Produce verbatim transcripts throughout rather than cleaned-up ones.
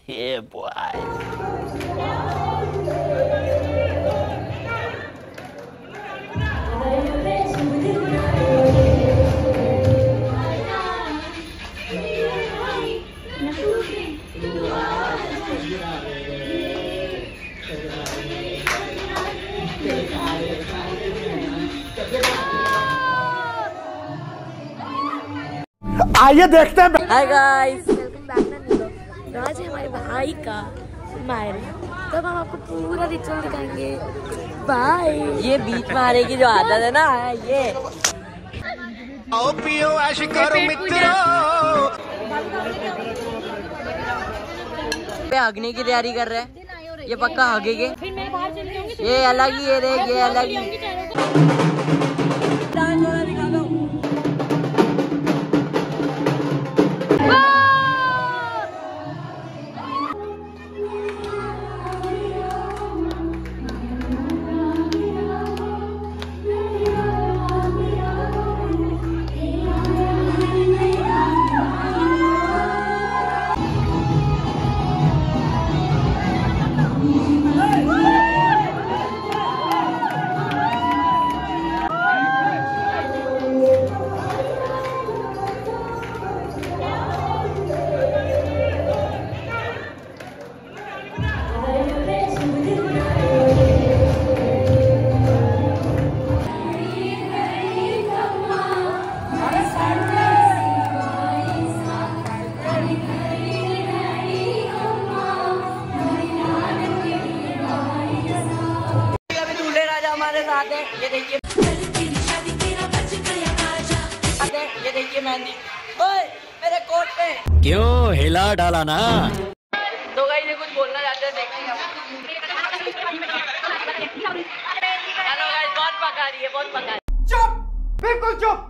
Yeah, boy. आइए देखते हैं। हाय गाइस, वेलकम बैक ना नीलो। तो आज है हमारे भाई का मैरिज, तब हम आपको पूरा रिचुअल दिखाएंगे। बाय। ये बीच में आने की जो आदत है ना, ये आओ पियो ऐश करो मित्रों। पे हगने की तैयारी कर रहे हैं, ये पक्का हगेंगे। ये अलग ही, ये देख, ये अलग ही। हमारे साथ है, ये देखिए, ये देखिए मेहंदी। ओए मेरे कोट पे क्यों हिला डाला ना। तो गाइस ये कुछ बोलना चाहते हैं, देखते हैं। हेलो गाइस, बहुत पका रही है, बहुत पका रही है। चुप, बिल्कुल चुप।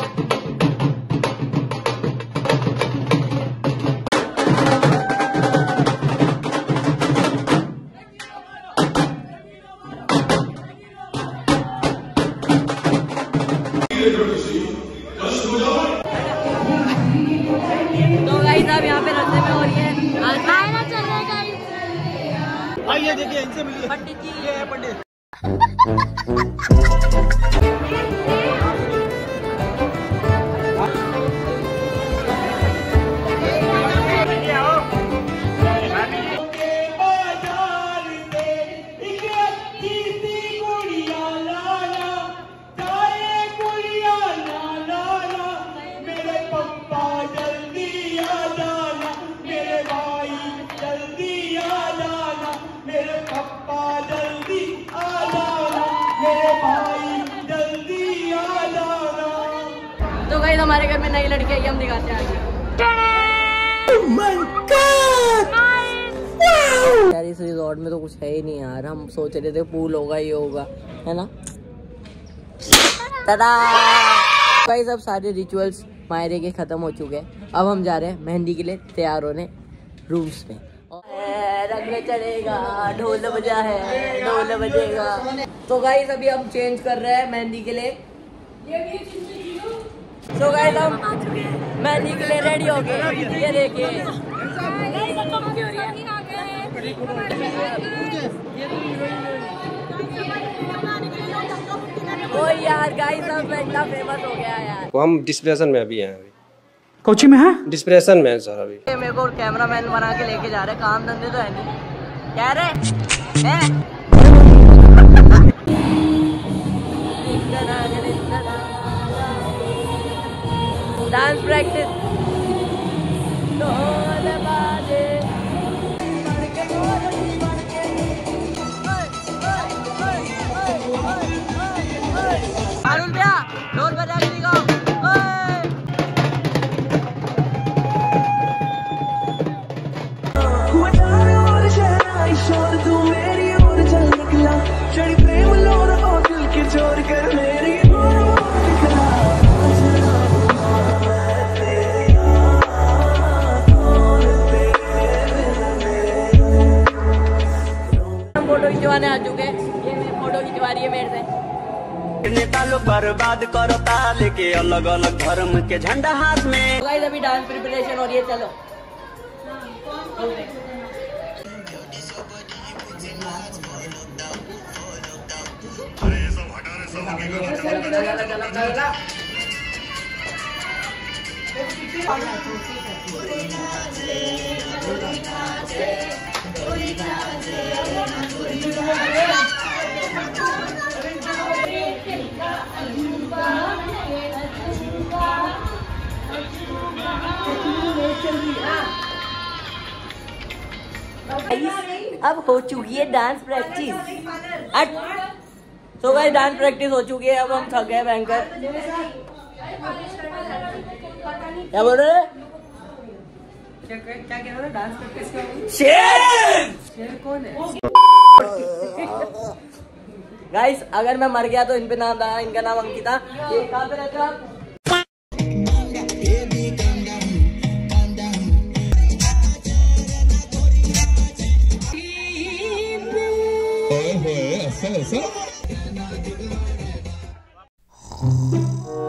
तो गाइस अब यहाँ पे रास्ते में हो रही है, खाना चल रहा है गाइस। आइए देखिए, इनसे मिलिए। पंडित जी, ये है पंडित। तो गाइस हमारे घर में नई लड़की आई, हम दिखाते हैं आगे। Oh my God! यार इस रिजॉर्ट में तो कुछ है ही नहीं यार, हम सोच रहे थे पूल होगा, ये होगा, है ना। tada! गाइस अब सारे रिचुअल्स मायरे के खत्म हो चुके हैं, अब हम जा रहे हैं मेहंदी के लिए तैयार होने रूम्स में। रंग चढ़ेगा, ढोल बजा है, ढोल बजेगा। तो गाइस अभी हम चेंज कर रहे हैं मेहंदी के लिए। तो गाइस हम मेहंदी के लिए रेडी हो गए, ये देखिए। ओ यार गाइस अब इतना फेमस हो गया यार। तो हम डिस्प्रेशन में अभी हैं, अभी कोची में है, डिस्प्रेशन में है सर अभी। मेरे को कैमरा मैन बना के लेके जा रहे, काम धंधे तो है नहीं, क्या रहे हैं? Dance practice. अरुण भैया ढोल बजा के दिखाओ। फोटो खिंचवाने आ चुके हैं, ये मेरी फोटो खिंचवा रही है मेरे से। नेता लोग बर्बाद करता लेके अलग अलग धर्म के झंडा हाथ में। गाइस अभी डांस प्रिपरेशन हो रही है, चलो। अब हो चुकी है डांस प्रैक्टिस। तो गाइस डांस प्रैक्टिस हो चुकी है, अब हम थक गए भयंकर। क्या बोल रहे हैं? क्या क्या कह रहे हो? डांस प्रैक्टिस क्या हुई? शेर शेर कौन है? गाइस अगर मैं मर गया तो इन पे नाम था, इनका नाम अंकिता। ये कहाँ पे रहते हो आप? ऐसा ऐसा